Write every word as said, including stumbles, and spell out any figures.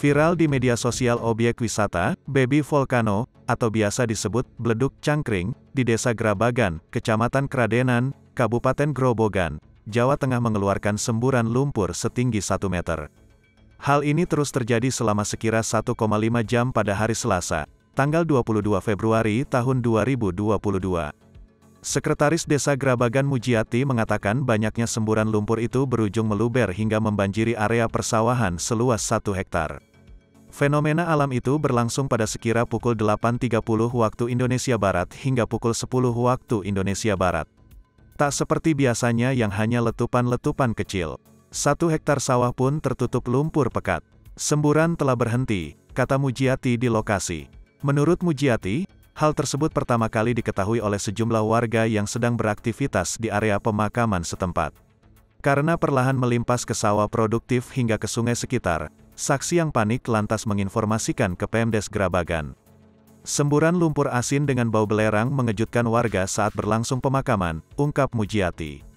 Viral di media sosial objek wisata, Baby Volcano, atau biasa disebut Bledug Cangkring, di Desa Grabagan, Kecamatan Kradenan, Kabupaten Grobogan, Jawa Tengah mengeluarkan semburan lumpur setinggi satu meter. Hal ini terus terjadi selama sekira satu koma lima jam pada hari Selasa, tanggal dua puluh dua Februari tahun dua ribu dua puluh dua. Sekretaris Desa Grabagan Mujiati mengatakan banyaknya semburan lumpur itu berujung meluber hingga membanjiri area persawahan seluas satu hektar. Fenomena alam itu berlangsung pada sekira pukul delapan tiga puluh waktu Indonesia Barat hingga pukul sepuluh waktu Indonesia Barat. Tak seperti biasanya yang hanya letupan-letupan kecil. Satu hektar sawah pun tertutup lumpur pekat. Semburan telah berhenti, kata Mujiati di lokasi. Menurut Mujiati, hal tersebut pertama kali diketahui oleh sejumlah warga yang sedang beraktivitas di area pemakaman setempat. Karena perlahan melimpas ke sawah produktif hingga ke sungai sekitar, saksi yang panik lantas menginformasikan ke Pemdes Grabagan. Semburan lumpur asin dengan bau belerang mengejutkan warga saat berlangsung pemakaman, ungkap Mujiati.